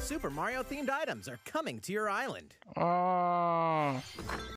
Super Mario themed items are coming to your island.